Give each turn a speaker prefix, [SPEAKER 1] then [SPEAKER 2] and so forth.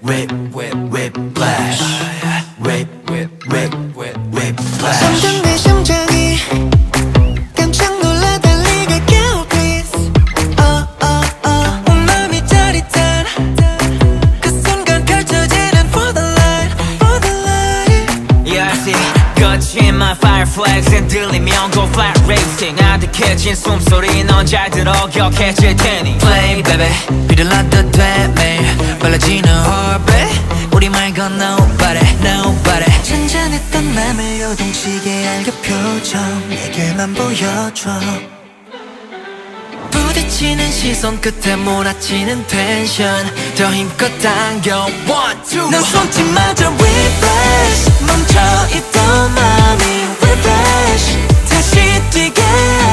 [SPEAKER 1] Whiplash. Whiplash.
[SPEAKER 2] 점점 내 심장이 깜짝 놀라 달리게 깨워 please. 온 맘이 짜릿한 그 순간 펼쳐지는 for the light, for the light.
[SPEAKER 3] Yeah, I see 거친 my fire flags and 들리면 go flat racing 아득해진 숨소리 넌 잘 들어 기억해질 테니
[SPEAKER 1] Play baby 비를 놔도 돼 매일 빨라지는 orbit 우리 말고 nobody nobody.
[SPEAKER 2] 잔잔했던 맘을 요동치게 할 그 표정 내게만 보여줘.
[SPEAKER 1] 부딪히는 시선 끝에 몰아치는 텐션 더 힘껏 당겨 one two.
[SPEAKER 2] 난 손짓마저 whiplash 멈춰있던 맘이 whiplash 다시 뛰게